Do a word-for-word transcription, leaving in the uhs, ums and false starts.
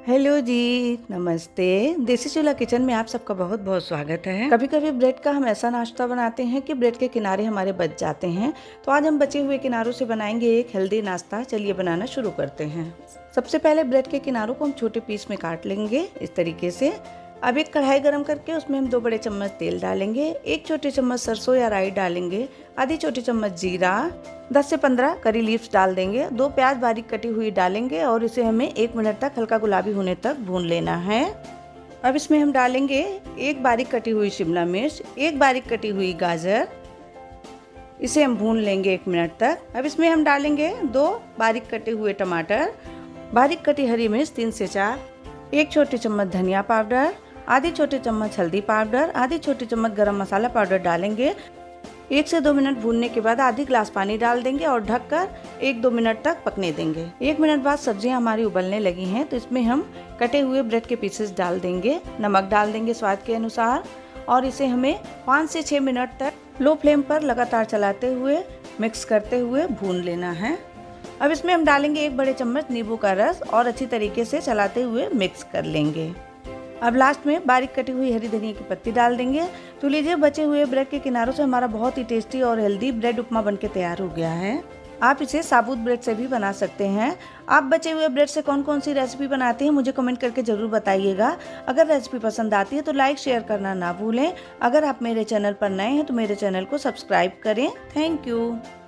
Hello जी, नमस्ते। देसी चूल्हा किचन में आप सबका बहुत बहुत स्वागत है। कभी कभी ब्रेड का हम ऐसा नाश्ता बनाते हैं कि ब्रेड के किनारे हमारे बच जाते हैं, तो आज हम बचे हुए किनारों से बनाएंगे एक हेल्दी नाश्ता। चलिए बनाना शुरू करते हैं। सबसे पहले ब्रेड के किनारों को हम छोटे पीस में काट लेंगे इस तरीके से। अब एक कढ़ाई गरम करके उसमें हम दो बड़े चम्मच तेल डालेंगे, एक छोटे चम्मच सरसों या राई डालेंगे, आधी छोटी चम्मच जीरा, दस से पंद्रह करी लीव्स डाल देंगे, दो प्याज बारीक कटी हुई डालेंगे और इसे हमें एक मिनट तक हल्का गुलाबी होने तक भून लेना है। अब इसमें हम डालेंगे एक बारीक कटी हुई शिमला मिर्च, एक बारीक कटी हुई गाजर, इसे हम भून लेंगे एक मिनट तक। अब इसमें हम डालेंगे दो बारीक कटे हुए टमाटर, बारीक कटी हरी मिर्च तीन से चार, एक छोटी चम्मच धनिया पाउडर, आधी छोटी चम्मच हल्दी पाउडर, आधी छोटी चम्मच गरम मसाला पाउडर डालेंगे। एक से दो मिनट भूनने के बाद आधी ग्लास पानी डाल देंगे और ढककर एक दो मिनट तक पकने देंगे। एक मिनट बाद सब्जियां हमारी उबलने लगी हैं, तो इसमें हम कटे हुए ब्रेड के पीसेस डाल देंगे, नमक डाल देंगे स्वाद के अनुसार और इसे हमें पाँच से छः मिनट तक लो फ्लेम पर लगातार चलाते हुए मिक्स करते हुए भून लेना है। अब इसमें हम डालेंगे एक बड़े चम्मच नींबू का रस और अच्छी तरीके से चलाते हुए मिक्स कर लेंगे। अब लास्ट में बारीक कटी हुई हरी धनिया की पत्ती डाल देंगे। तो लीजिए, बचे हुए ब्रेड के किनारों से हमारा बहुत ही टेस्टी और हेल्दी ब्रेड उपमा बनके तैयार हो गया है। आप इसे साबुत ब्रेड से भी बना सकते हैं। आप बचे हुए ब्रेड से कौन कौन सी रेसिपी बनाते हैं मुझे कमेंट करके जरूर बताइएगा। अगर रेसिपी पसंद आती है तो लाइक शेयर करना ना भूलें। अगर आप मेरे चैनल पर नए हैं तो मेरे चैनल को सब्सक्राइब करें। Thank you.